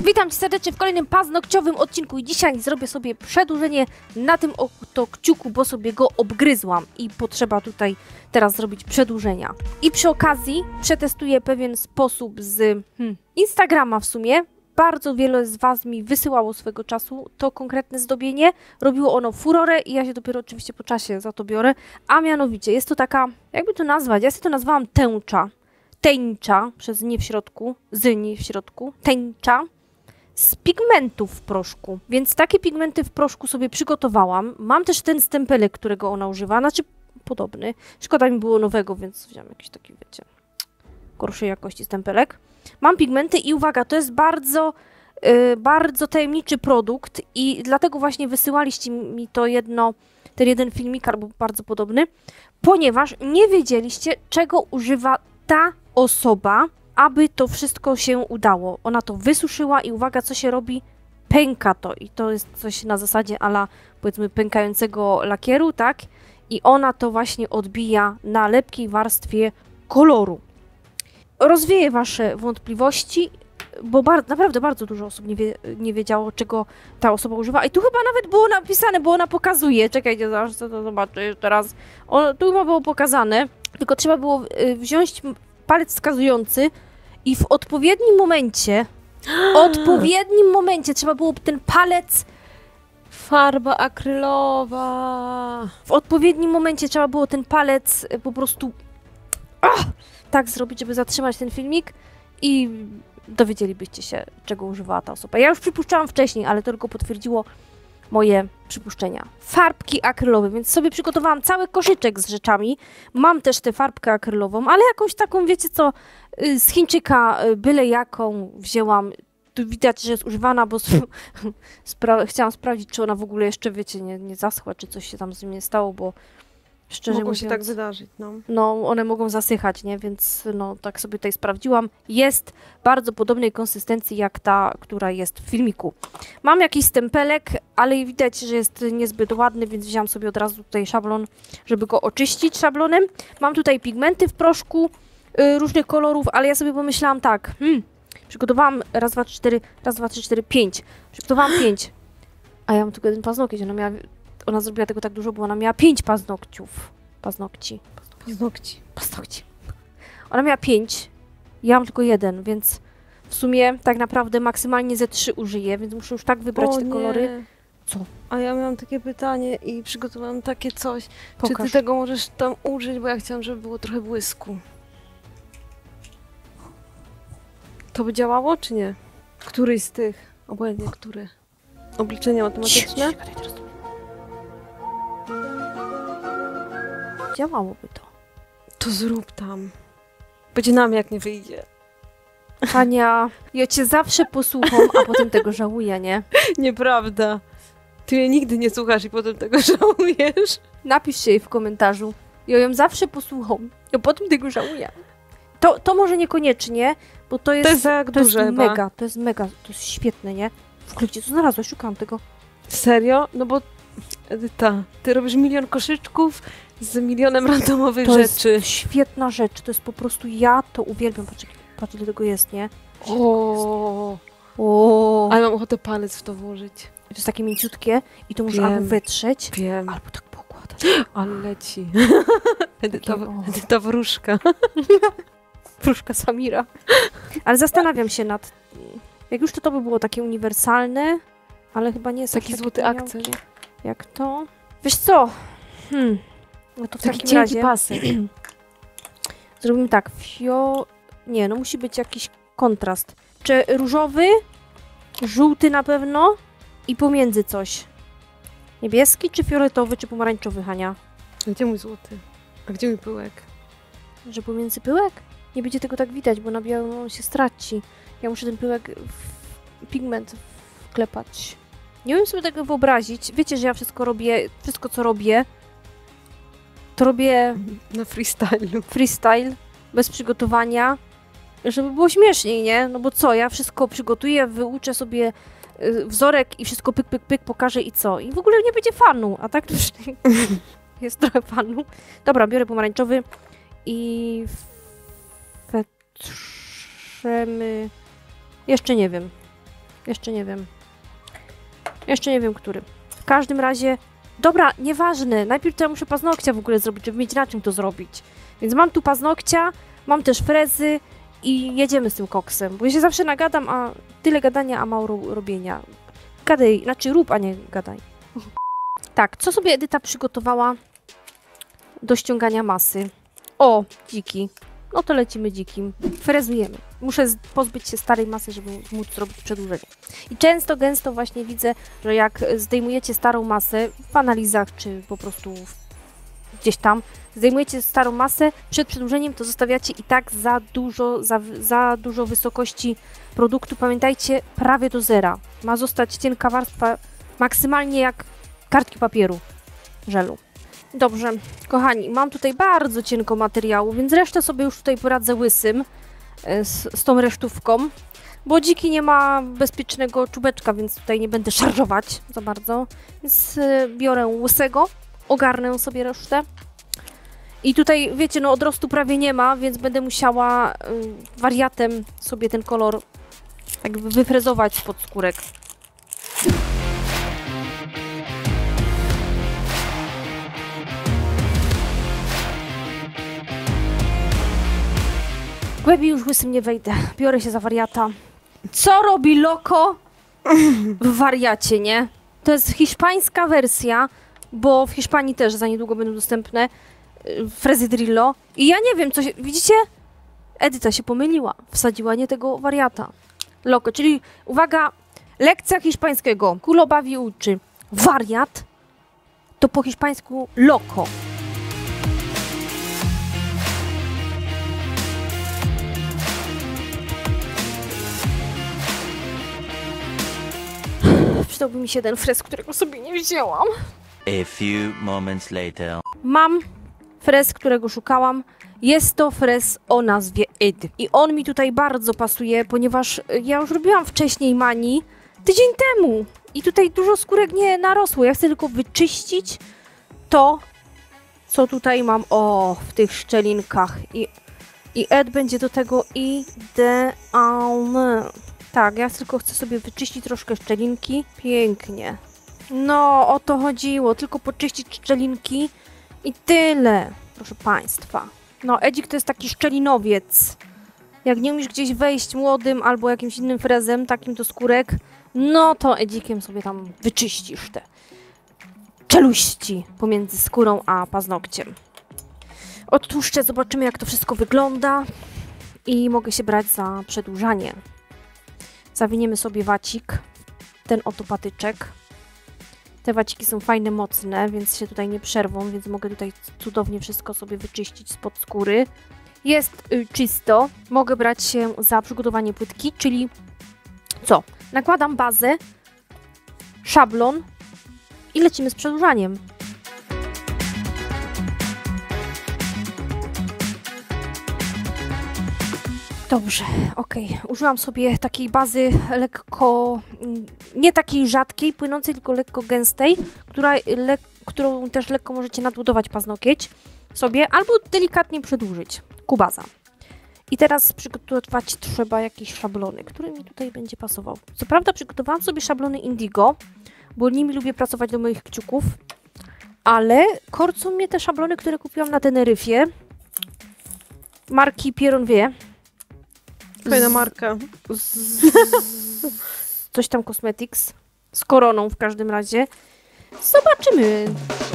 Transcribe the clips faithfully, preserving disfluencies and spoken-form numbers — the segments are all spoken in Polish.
Witam Cię serdecznie w kolejnym paznokciowym odcinku i dzisiaj zrobię sobie przedłużenie na tym oto kciuku, bo sobie go obgryzłam i potrzeba tutaj teraz zrobić przedłużenia. I przy okazji przetestuję pewien sposób z hmm, Instagrama w sumie. Bardzo wiele z Was mi wysyłało swego czasu to konkretne zdobienie. Robiło ono furorę i ja się dopiero oczywiście po czasie za to biorę. A mianowicie jest to taka, jakby to nazwać, ja sobie to nazwałam tęcza. Tęcza, przez nie w środku, z nie w środku, tęcza. Z pigmentów w proszku, więc takie pigmenty w proszku sobie przygotowałam. Mam też ten stempelek, którego ona używa, znaczy podobny. Szkoda mi było nowego, więc wziąłem jakiś taki, wiecie, gorszej jakości stempelek. Mam pigmenty i uwaga, to jest bardzo, yy, bardzo tajemniczy produkt i dlatego właśnie wysyłaliście mi to jedno, ten jeden filmik, albo bardzo podobny, ponieważ nie wiedzieliście, czego używa ta osoba, aby to wszystko się udało. Ona to wysuszyła i uwaga, co się robi? Pęka to. I to jest coś na zasadzie ala, powiedzmy, pękającego lakieru, tak? I ona to właśnie odbija na lepkiej warstwie koloru. Rozwieję Wasze wątpliwości, bo bar naprawdę bardzo dużo osób nie, wie nie wiedziało, czego ta osoba używa. I tu chyba nawet było napisane, bo ona pokazuje. Czekajcie, zaraz co to zobaczę jeszcze raz. O, tu chyba było pokazane, tylko trzeba było y, wziąć palec wskazujący i w odpowiednim momencie, odpowiednim momencie trzeba było ten palec, farba akrylowa, w odpowiednim momencie trzeba było ten palec po prostu ach, tak zrobić, żeby zatrzymać ten filmik i dowiedzielibyście się, czego używała ta osoba. Ja już przypuszczałam wcześniej, ale to tylko potwierdziło moje przypuszczenia. Farbki akrylowe, więc sobie przygotowałam cały koszyczek z rzeczami. Mam też tę farbkę akrylową, ale jakąś taką, wiecie co, z Chińczyka byle jaką wzięłam. Tu widać, że jest używana, bo spra chciałam sprawdzić, czy ona w ogóle jeszcze, wiecie, nie, nie zaschła, czy coś się tam z nim nie stało, bo szczerze Mogą mówiąc, się tak wydarzyć, no. No, one mogą zasychać, nie? Więc no, tak sobie tutaj sprawdziłam. Jest bardzo podobnej konsystencji jak ta, która jest w filmiku. Mam jakiś stempelek, ale widać, że jest niezbyt ładny, więc wziąłam sobie od razu tutaj szablon, żeby go oczyścić szablonem. Mam tutaj pigmenty w proszku yy, różnych kolorów, ale ja sobie pomyślałam tak, hmm, przygotowałam raz, dwa, trzy, cztery, raz, dwa, trzy, cztery, pięć. Przygotowałam pięć. A ja mam tylko jeden paznokieć, ona miała... Ona zrobiła tego tak dużo, bo ona miała pięć paznokciów. Paznokci. Paznokci. Paznokci. Ona miała pięć, ja mam tylko jeden, więc w sumie tak naprawdę maksymalnie ze trzy użyję, więc muszę już tak wybrać o, te nie. kolory. Co? A ja miałam takie pytanie i przygotowałam takie coś. Pokaż. Czy ty tego możesz tam użyć, bo ja chciałam, żeby było trochę błysku. To by działało, czy nie? Któryś z tych? Obojętnie, który? Obliczenia automatyczne? Działałoby to. To zrób tam. Będzie nam, jak nie wyjdzie. Hania, ja cię zawsze posłucham, a potem tego żałuję, nie? Nieprawda. Ty mnie nigdy nie słuchasz i potem tego żałujesz. Napiszcie jej w komentarzu. Ja ją zawsze posłucham, a potem tego żałuję. To, to może niekoniecznie, bo to jest, To jest za to jest duże chyba. mega, to jest mega, to jest świetne, nie? W ogóle gdzie to znalazłaś? Szukałam tego. Serio? No bo Edyta, ty robisz milion koszyczków z milionem randomowych To rzeczy. jest świetna rzecz, to jest po prostu, ja to uwielbiam, patrz, patrz ile tego jest, nie? O, O, ale mam ochotę palec w to włożyć. to jest takie mięciutkie i to możesz Wiem. albo wytrzeć, Wiem, albo tak pokładać. ale leci. Edyta, Takie, o. Edyta wróżka. Wróżka Samira. Ale zastanawiam się nad, jak już to to by było takie uniwersalne, ale chyba nie jest Taki aż złoty takie akcent. miałkie. Jak to? Wiesz co? Hmm. No to w Taki takim cienki razie pasek. zrobimy tak, fio... Nie, no musi być jakiś kontrast. Czy różowy, żółty na pewno i pomiędzy coś. Niebieski, czy fioletowy, czy pomarańczowy, Hania? Gdzie mój złoty? A gdzie mój pyłek? Że pomiędzy pyłek? Nie będzie tego tak widać, bo na białym on się straci. Ja muszę ten pyłek w pigment wklepać. Nie umiem sobie tego wyobrazić. Wiecie, że ja wszystko robię, wszystko co robię, to robię Na freestylu. freestyle, bez przygotowania, żeby było śmieszniej, nie? No bo co, ja wszystko przygotuję, wyuczę sobie y, wzorek i wszystko pyk, pyk, pyk pokażę i co? I w ogóle nie będzie fanu, a tak to już jest trochę fanu. Dobra, biorę pomarańczowy i fetrzemy... Jeszcze nie wiem. Jeszcze nie wiem. Jeszcze nie wiem, który. W każdym razie... Dobra, nieważne. Najpierw to ja muszę paznokcia w ogóle zrobić, żeby mieć na czym to zrobić. Więc mam tu paznokcia, mam też frezy i jedziemy z tym koksem. Bo ja się zawsze nagadam, a tyle gadania, a mało ro robienia. Gadaj, znaczy rób, a nie gadaj. Tak, co sobie Edyta przygotowała do ściągania masy? O, dziki. No to lecimy dzikim. Frezujemy. Muszę pozbyć się starej masy, żeby móc zrobić przedłużenie. I często, gęsto właśnie widzę, że jak zdejmujecie starą masę w analizach, czy po prostu gdzieś tam, zdejmujecie starą masę, przed przedłużeniem to zostawiacie i tak za dużo, za, za dużo wysokości produktu. Pamiętajcie, prawie do zera. Ma zostać cienka warstwa, maksymalnie jak kartki papieru żelu. Dobrze, kochani, mam tutaj bardzo cienko materiału, więc resztę sobie już tutaj poradzę łysym z, z tą resztówką, bo dziki nie ma bezpiecznego czubeczka, więc tutaj nie będę szarżować za bardzo, więc y, biorę łysego, ogarnę sobie resztę i tutaj, wiecie, no odrostu prawie nie ma, więc będę musiała y, wariatem sobie ten kolor jakby wyfrezować spod skórek. Głębiej już łysym nie wejdę. Biorę się za wariata. Co robi Loco w wariacie, nie? To jest hiszpańska wersja, bo w Hiszpanii też za niedługo będą dostępne frezy Drillo. I ja nie wiem, co się... Widzicie? Edyta się pomyliła. Wsadziła nie tego wariata. Loco, czyli uwaga, lekcja hiszpańskiego. Kulo bawi uczy. Wariat to po hiszpańsku Loco. Przydałby mi się ten frez, którego sobie nie wzięłam. A few moments later. Mam frez, którego szukałam. Jest to frez o nazwie Ed. I on mi tutaj bardzo pasuje, ponieważ ja już robiłam wcześniej mani tydzień temu. I tutaj dużo skórek nie narosło. Ja chcę tylko wyczyścić to, co tutaj mam. O, w tych szczelinkach. I, i Ed będzie do tego idealny. Tak, ja tylko chcę sobie wyczyścić troszkę szczelinki. Pięknie. No, o to chodziło. Tylko poczyścić szczelinki i tyle, proszę Państwa. No, Edzik to jest taki szczelinowiec. Jak nie umiesz gdzieś wejść młodym albo jakimś innym frezem, takim do skórek, no to Edzikiem sobie tam wyczyścisz te czeluści pomiędzy skórą a paznokciem. Odtłuszczę, zobaczymy jak to wszystko wygląda i mogę się brać za przedłużanie. Zawiniemy sobie wacik, ten oto patyczek. Te waciki są fajne, mocne, więc się tutaj nie przerwą, więc mogę tutaj cudownie wszystko sobie wyczyścić spod skóry. Jest y, czysto. Mogę brać się za przygotowanie płytki, czyli co? Nakładam bazę, szablon i lecimy z przedłużaniem. Dobrze, ok. Użyłam sobie takiej bazy lekko, nie takiej rzadkiej, płynącej, tylko lekko gęstej, która, le, którą też lekko możecie nadbudować paznokieć sobie, albo delikatnie przedłużyć. Kubaza. I teraz przygotować trzeba jakieś szablony, który mi tutaj będzie pasował. Co prawda przygotowałam sobie szablony Indigo, bo nimi lubię pracować do moich kciuków, ale korcą mnie te szablony, które kupiłam na Teneryfie, marki Pieron Vie. Fajna marka. Z, z, coś tam Cosmetics. Z koroną w każdym razie. Zobaczymy.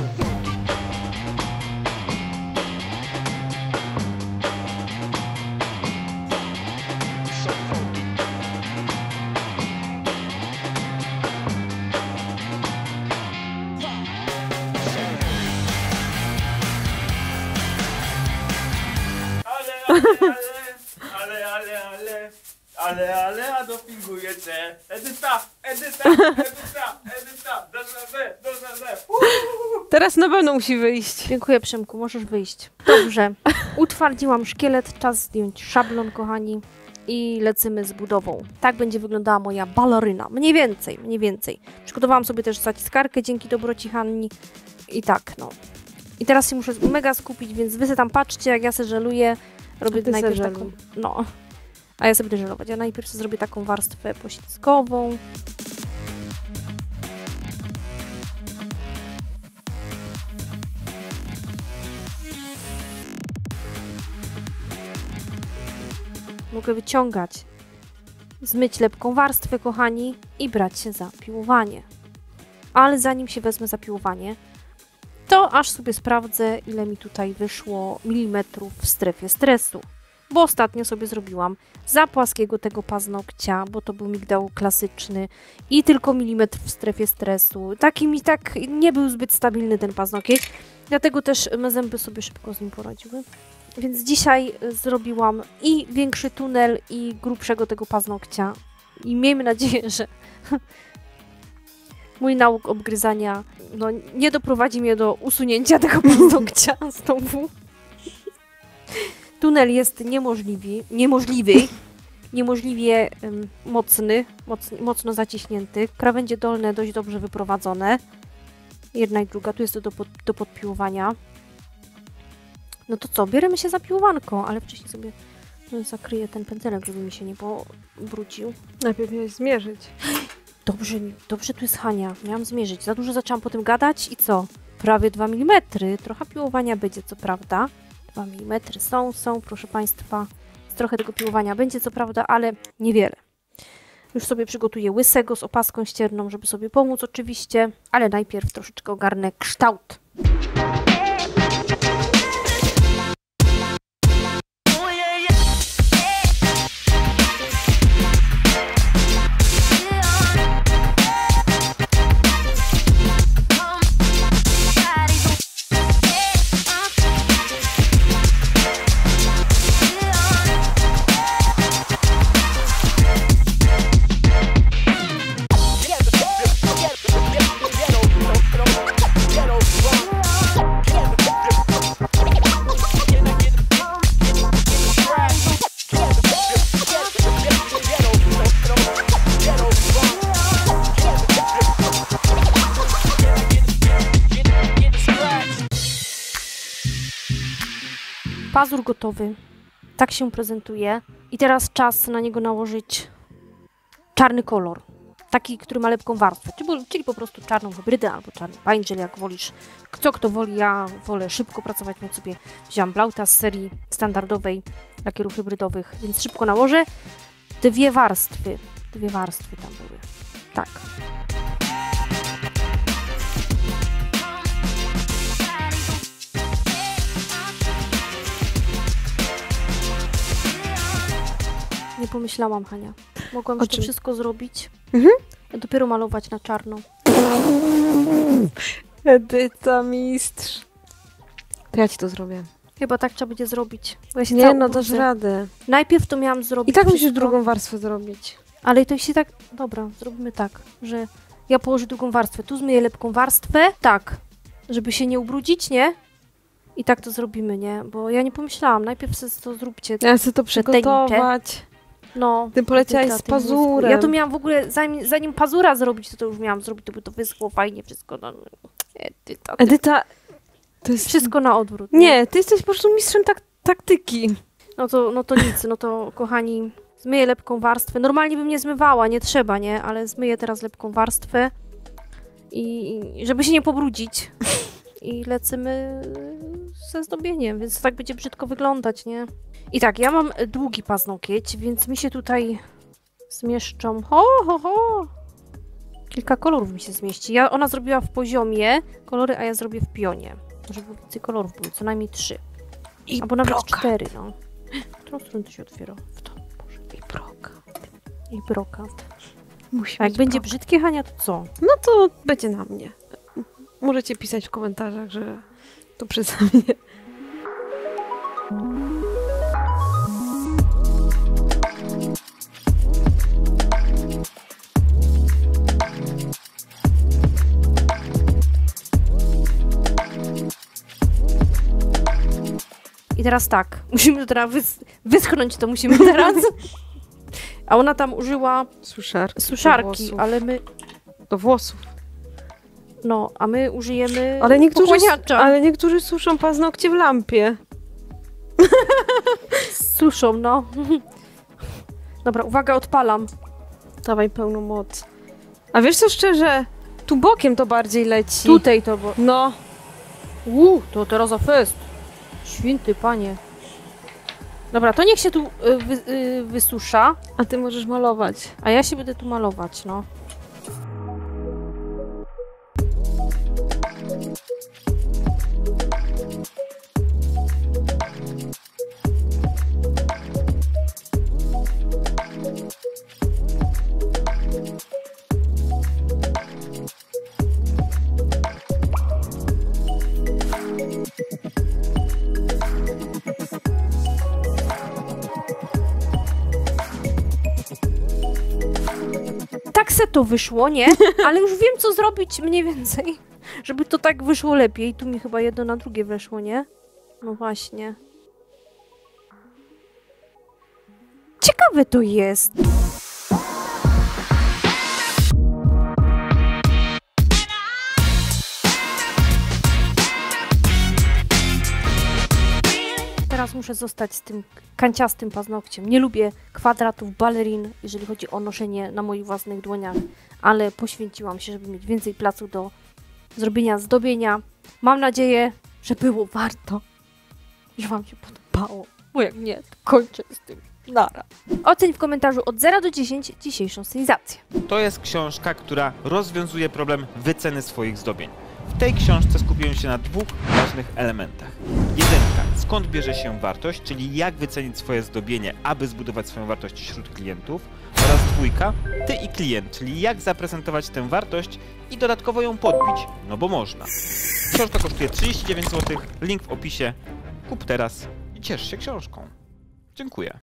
Ale, ale, ale, ale, ale, ale, a dopinguję cię. Edyta, Edyta, Edyta, Edyta, dasz radę, dasz radę. Teraz na pewno musi wyjść. Dziękuję, Przemku, możesz wyjść. Dobrze, utwardziłam szkielet, czas zdjąć szablon, kochani, i lecimy z budową. Tak będzie wyglądała moja baleryna, mniej więcej, mniej więcej. Przygotowałam sobie też zaciskarkę dzięki dobroci Hanni i tak, no. I teraz się muszę mega skupić, więc wy se tam patrzcie, jak ja se żeluję. Robię najpierw taką, no, A ja sobie będę żelować. Ja najpierw sobie zrobię taką warstwę poślizgową. Mogę wyciągać, zmyć lepką warstwę, kochani, i brać się za piłowanie. Ale zanim się wezmę za piłowanie, to aż sobie sprawdzę, ile mi tutaj wyszło milimetrów w strefie stresu. Bo ostatnio sobie zrobiłam za płaskiego tego paznokcia, bo to był migdał klasyczny i tylko milimetr w strefie stresu. Taki mi tak nie był zbyt stabilny ten paznokieć, dlatego też me zęby sobie szybko z nim poradziły. Więc dzisiaj zrobiłam i większy tunel, i grubszego tego paznokcia. I miejmy nadzieję, że mój nauk obgryzania no, nie doprowadzi mnie do usunięcia tego paznokcia znowu. Tunel jest niemożliwy, niemożliwy, niemożliwie um, mocny, moc, mocno zaciśnięty. Krawędzie dolne dość dobrze wyprowadzone. Jedna i druga, tu jest to do, pod, do podpiłowania. No to co, bierzemy się za piłowanko, ale wcześniej sobie no, zakryję ten pędzelek, żeby mi się nie pobrudził. Najpierw miałeś zmierzyć. Dobrze, dobrze tu jest Hania, miałam zmierzyć. Za dużo zaczęłam potem gadać i co? Prawie dwa milimetry. Trochę piłowania będzie, co prawda. dwa milimetry są, są, proszę Państwa. Trochę tego piłowania będzie, co prawda, ale niewiele. Już sobie przygotuję łysego z opaską ścierną, żeby sobie pomóc oczywiście, ale najpierw troszeczkę ogarnę kształt. Pazur gotowy. Tak się prezentuje. I teraz czas na niego nałożyć czarny kolor. Taki, który ma lepką warstwę. Czyli, czyli po prostu czarną hybrydę albo czarny pańdżel, jak wolisz. Co kto woli, ja wolę szybko pracować, więc sobie wziąłam Blauta z serii standardowej lakierów hybrydowych, więc szybko nałożę. Dwie warstwy. Dwie warstwy tam były. Tak. Nie pomyślałam, Hania. Mogłam już to wszystko zrobić. Mhm. A dopiero malować na czarno. Edyta mistrz. To ja ci to zrobię. Chyba tak trzeba będzie zrobić. Bo ja się Nie, cała no dasz ubrudzę. radę. Najpierw to miałam zrobić I tak musisz wszystko, drugą warstwę zrobić. ale to się tak... Dobra, zrobimy tak, że ja położę drugą warstwę. Tu zmyję lepką warstwę. Tak, żeby się nie ubrudzić, nie? I tak to zrobimy, nie? Bo ja nie pomyślałam. Najpierw sobie to zróbcie. Ja chcę to przygotować. No. Ty poleciałaś z pazurem. Ja to miałam w ogóle, zanim, zanim pazura zrobić, to to już miałam zrobić, to by to wyschło fajnie wszystko. No. Edyta, ty... Edyta, to jest... Wszystko na odwrót. Nie, ty jesteś po prostu mistrzem tak taktyki. No to, no to nic, no to kochani, zmyję lepką warstwę. Normalnie bym nie zmywała, nie trzeba, nie? Ale zmyję teraz lepką warstwę i i żeby się nie pobrudzić. I lecimy ze zdobieniem, więc tak będzie brzydko wyglądać, nie? I tak, ja mam długi paznokieć, więc mi się tutaj zmieszczą... Ho, ho, ho! Kilka kolorów mi się zmieści. Ja, ona zrobiła w poziomie kolory, a ja zrobię w pionie. Żeby więcej kolorów były, co najmniej trzy. I Albo nawet brokat. cztery, no. W którą stronę to się otwiera? W to. Boże. I brokat. I brokat. Musi A jak być będzie brokat. brzydkie, Hania, to co? No to będzie na mnie. Możecie pisać w komentarzach, że to przeze mnie. I teraz tak, musimy to teraz wys wyschnąć, to musimy teraz. A ona tam użyła Suszarki. suszarki, do włosów. ale my, Do włosów. no, a my użyjemy Ale niektórzy, pochłaniacza. ale niektórzy suszą paznokcie w lampie. Suszą, no. Dobra, uwaga, odpalam. Dawaj pełną moc. A wiesz co, szczerze? Tu bokiem to bardziej leci. Tutaj to, bo... No. Uuu, to teraz za fest. Święty panie. Dobra, to niech się tu y, wy, y, wysusza, A ty możesz malować. a ja się będę tu malować, no. Tak se to wyszło, nie? Ale już wiem, co zrobić mniej więcej, żeby to tak wyszło lepiej. Tu mi chyba jedno na drugie weszło, nie? No właśnie. Ciekawe to jest. Teraz muszę zostać z tym kanciastym paznokciem. Nie lubię kwadratów, balerin, jeżeli chodzi o noszenie na moich własnych dłoniach, ale poświęciłam się, żeby mieć więcej placu do zrobienia zdobienia. Mam nadzieję, że było warto, że wam się podobało, bo jak nie, to kończę z tym. Nara. Oceń w komentarzu od zera do dziesięciu dzisiejszą stylizację. To jest książka, która rozwiązuje problem wyceny swoich zdobień. W tej książce skupiłem się na dwóch ważnych elementach. Jedynka, skąd bierze się wartość, czyli jak wycenić swoje zdobienie, aby zbudować swoją wartość wśród klientów. Oraz dwójka, ty i klient, czyli jak zaprezentować tę wartość i dodatkowo ją podbić, no bo można. Książka kosztuje trzydzieści dziewięć złotych, link w opisie. Kup teraz i ciesz się książką. Dziękuję.